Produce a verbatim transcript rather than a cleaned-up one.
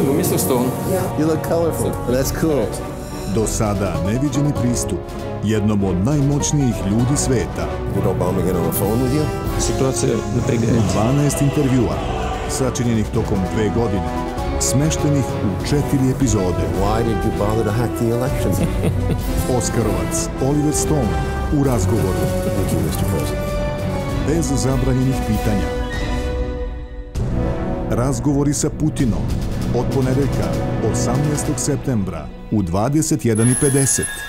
you mister Stone. You look colorful. That's cool. Do sada neviđeni pristup jednom od najmoćnijih ljudi sveta. Would Obama get on the phone with you? Situacija je napregnuta. dvanaest intervjua, sačinjenih tokom dve godine, smeštenih u četiri epizode. Why did you bother to hack the election? Oskarovac Oliver Stone u razgovoru. Thank you, mister President. Bez zabranjenih pitanja. Razgovori sa Putinom od ponedeljka osamnaestog septembra u dvadeset jedan i pedeset.